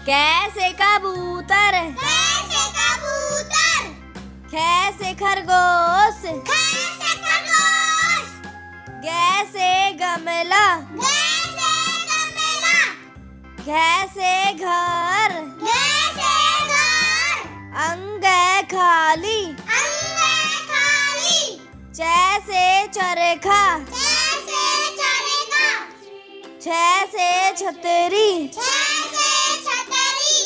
कैसे कबूतर, कैसे कबूतर, कैसे खरगोश, कैसे खरगोश, कैसे गमला, कैसे गमला, कैसे घर, कैसे घर, अंग खाली, अंग खाली, जैसे चरखा, जैसे चरेगा, जैसे छतरी, जैसे छतरी,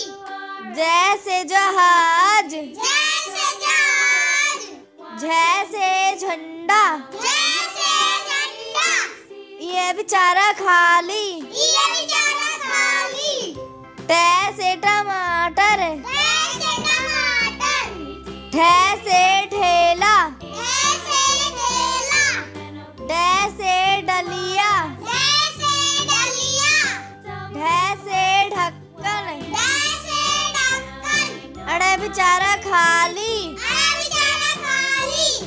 जैसे जहाज, जैसे जहाज, जैसे झंडा। जैसे झंडा। ये बेचारा खाली, ये बेचारा खाली। तैसे टमाटर, कैसे टमाटर, ठैसे ठेला, कैसे ठेला, डैसे डलिया, कैसे डलिया, ढैसे ढक्कन। कैसे ढक्कन। अरे बेचारा खाली, अरे बेचारा खाली।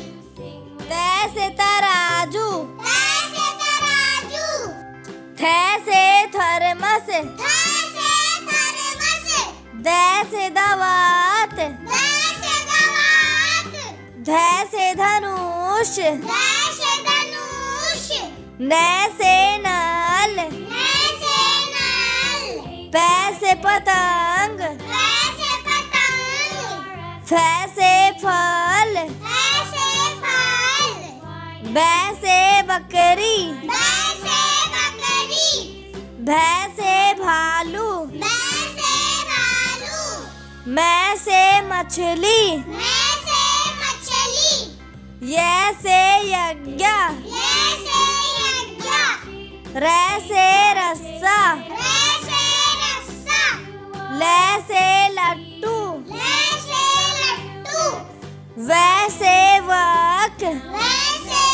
तैसे तराजू, कैसे तराजू, थैसे थर्मस, कैसे थर्मस, दैसे दवात, कैसे दवात, धैसे धनुष, कैसे धनुष, नैसे नल, कैसे नल, पैसे पतंग, कैसे पतंग, फैसे फल, कैसे फल, बैसे बकरी, कैसे बकरी, भैंसे भालू, कैसे भालू, मैसे मछली, कैसे मछली, यैसे यज्ञ, कैसे यज्ञ, रैसे रस्सा, कैसे रस्सा, लैसे लट्टू, कैसे लट्टू, वैसे वक, कैसे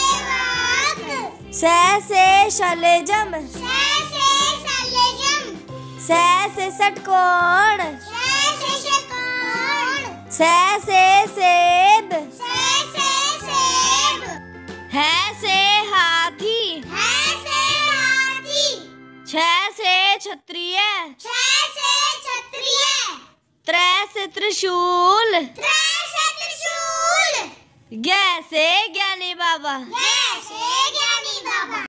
वाक, सैसे शलजम, कैसे शलजम, सैसे षटकोण, कैसे षटकोण, सैसे सेब, कैसे सेब, हैसे हाथी, कैसे हाथी, छैसे क्षत्रिय, कैसे क्षत्रिय, त्रैसे त्रिशूल, कैसे त्रिशूल, गैसे ज्ञानी बाबा। कैसे